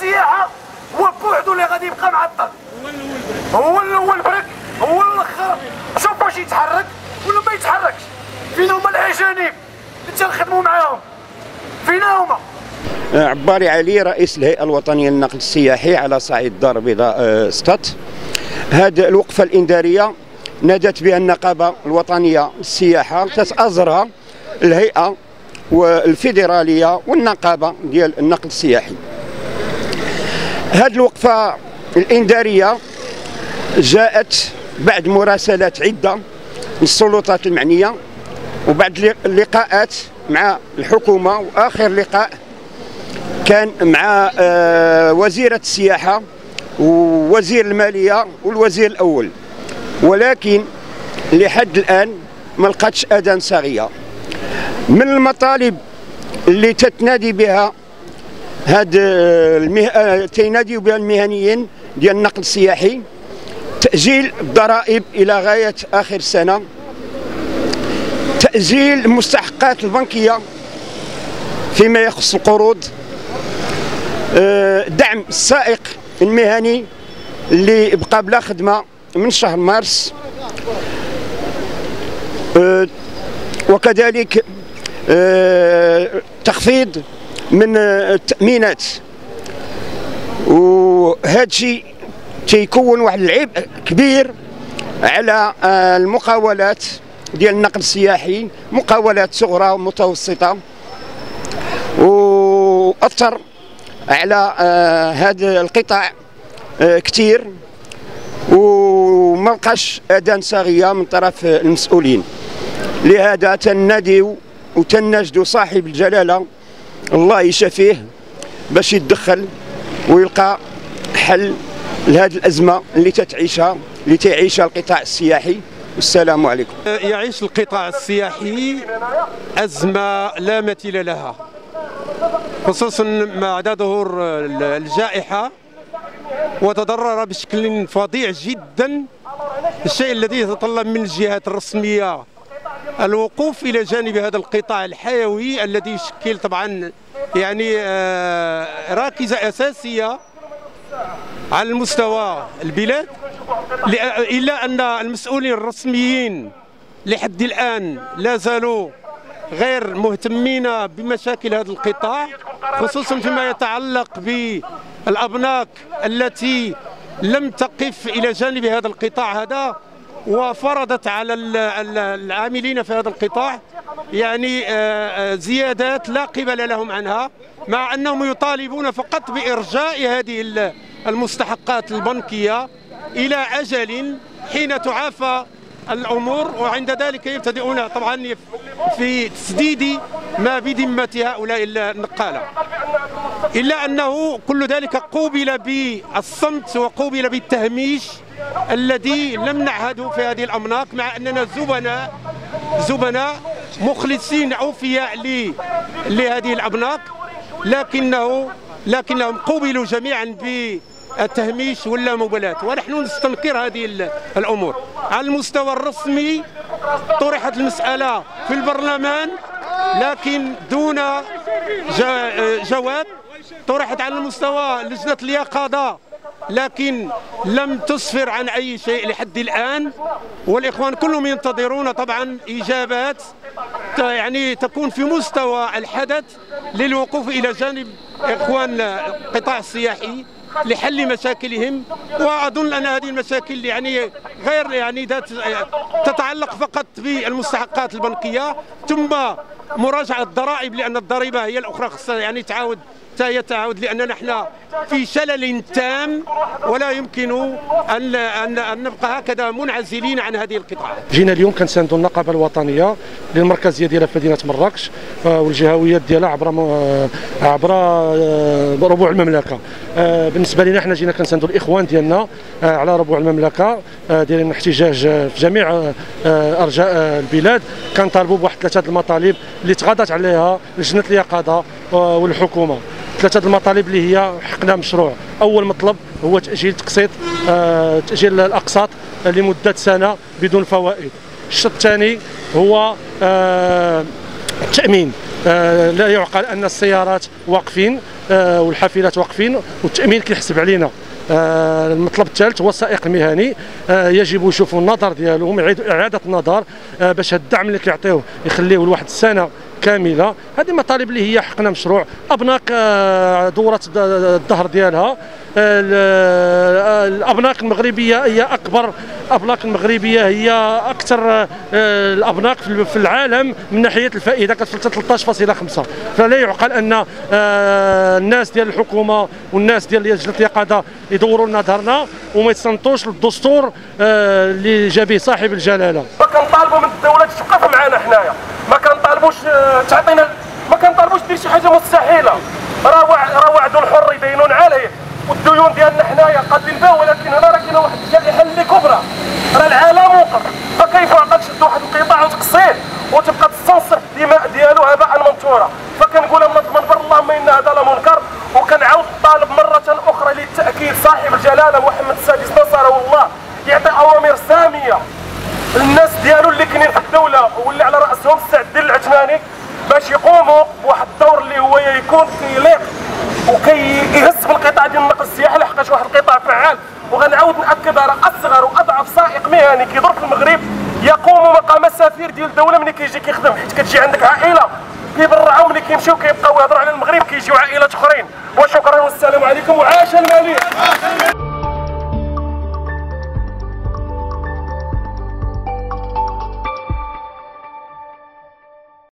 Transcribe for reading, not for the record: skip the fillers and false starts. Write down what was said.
السياحه هو بوحدو اللي غادي يبقى معطل. هو الاول برك، هو الاخر. شوف واش يتحرك ولا ما يتحركش. فين هما الاجانب اللي تنخدموا معاهم؟ فين هما؟ عباري علي، رئيس الهيئة الوطنية للنقل السياحي على صعيد الدار البيضاء سطات. هذه الوقفة الإنذارية نادت بها النقابة الوطنية للسياحة، تتأزرها الهيئة والفيدرالية والنقابة ديال النقل السياحي. هذه الوقفة الإنذارية جاءت بعد مراسلات عدة للسلطات المعنية وبعد اللقاءات مع الحكومة، وآخر لقاء كان مع وزيرة السياحة ووزير المالية والوزير الأول، ولكن لحد الآن ما لقاتش أذان صاغية. من المطالب اللي تتنادي بها تيناديو بها المهنيين ديال النقل السياحي تأجيل الضرائب إلى غاية آخر السنة، تأجيل المستحقات البنكية فيما يخص القروض، دعم السائق المهني اللي بقى بلا خدمة من شهر مارس، وكذلك تخفيض من التأمينات. وهذا الشيء تيكون واحد العبء كبير على المقاولات ديال النقل السياحي، مقاولات صغرى ومتوسطة، وأثر على هذا القطاع كثير، وما لقاش أذان صاغية من طرف المسؤولين. لهذا تناديو وتناشدوا صاحب الجلالة الله يشافيه باش يتدخل ويلقى حل لهذه الأزمة اللي تعيشها القطاع السياحي. والسلام عليكم. يعيش القطاع السياحي أزمة لا مثيل لها، خصوصا بعد ظهور الجائحة، وتضرر بشكل فظيع جدا. الشيء الذي يتطلب من الجهات الرسمية الوقوف إلى جانب هذا القطاع الحيوي الذي يشكل طبعا يعني راكزة أساسية على مستوى البلاد، إلا أن المسؤولين الرسميين لحد الآن لا زالوا غير مهتمين بمشاكل هذا القطاع، خصوصا فيما يتعلق بالأبناك التي لم تقف إلى جانب هذا القطاع هذا، وفرضت على العاملين في هذا القطاع يعني زيادات لا قبل لهم عنها، مع أنهم يطالبون فقط بإرجاء هذه المستحقات البنكية إلى أجل حين تعافى الأمور، وعند ذلك يبتدئون طبعا في تسديد ما بذمة هؤلاء النقالة. إلا أنه كل ذلك قوبل بالصمت وقوبل بالتهميش الذي لم نعهده في هذه الأملاك، مع أننا زبناء مخلصين أوفياء لهذه الأملاك، لكنهم قوبلوا جميعا بالتهميش واللامبالاة، ونحن نستنكر هذه الأمور. على المستوى الرسمي طرحت المسألة في البرلمان لكن دون جواب، طرحت على مستوى لجنة اليقظة لكن لم تسفر عن أي شيء لحد الآن، والإخوان كلهم ينتظرون طبعا إجابات يعني تكون في مستوى الحدث للوقوف إلى جانب إخوان القطاع السياحي لحل مشاكلهم. وأظن أن هذه المشاكل يعني غير يعني تتعلق فقط بالمستحقات البنكية، ثم مراجعة الضرائب، لأن الضريبة هي الأخرى خصها يعني تعاود، لأننا نحن في شلل تام ولا يمكن أن نبقى هكذا منعزلين عن هذه القطاعات. جينا اليوم كنساندوا النقابة الوطنية للمركزية ديالها في مدينة مراكش والجهويات ديالها عبر ربوع المملكة. بالنسبة لنا حنا جينا كنساندوا الإخوان ديالنا على ربوع المملكة، دايرين احتجاج في جميع أرجاء البلاد. كنطالبوا بواحد 3 المطالب اللي تغاضت عليها لجنة اليقظة والحكومة. 3 المطالب اللي هي حقنا مشروع. أول مطلب هو تأجيل تأجيل الأقساط لمدة سنة بدون فوائد. الشرط الثاني هو التأمين. لا يعقل أن السيارات واقفين والحافلات واقفين والتامين كيحسب علينا. المطلب الثالث هو السائق المهني، يجب يشوفوا النظر ديالهم، اعاده النظر باش هذا الدعم اللي كيعطيوه يخليوه لواحد السنه كامله. هذه مطالب اللي هي حقنا مشروع. ابناق دوره الظهر ديالها، الابناق المغربيه هي اكبر ابناق المغربيه، هي اكثر الابناق في العالم من ناحيه الفائده، كتوصل 13.5. فلا يعقل ان الناس ديال الحكومه والناس ديال لجنه اليقظه يدوروا لنا ظهرنا وما يتصنتوش للدستور اللي جا به صاحب الجلاله. ما كنطالبوا من الدوله توقف معنا حنايا، ما كنطالبوش تعطينا، ما كنطالبوش دير شي حاجه مستحيله. راه وعد الحر يدينون عليه، والديون ديالنا حنايا قادين به، ولكن هنا راه كاينه واحد الجائحه اللي كبرى، راه العالم وقف. فكيف عقل تشد واحد القطاع وتقصيه وتبقى تستنصف الدماء ديالو هباء منثورا؟ فكنقول من بر اللهم ان هذا لمنكر. وكنعاود طالب مره اخرى للتاكيد صاحب الجلاله محمد السادس نصره الله يعطي اوامر ساميه للناس ديالو اللي كاينين في الدوله واللي على راسهم السعد الدين العثماني، باش يقوموا بواحد الدور اللي هو يكون كيليق وكيهز بالقطاع ديال النقل السياحي، لحقاش واحد القطاع فعال. وغنعاود ناكد راه اصغر واضعف سائق مهني كيدور في المغرب يقوم مقام سفير ديال الدوله ملي كيجي كيخدم، حيت كتجي عندك عائله كيبرعوا ملي كيمشيو كيبقاو يهضروا على المغرب كيجيو عائلات اخرين. وشكرا والسلام عليكم وعاش المليح.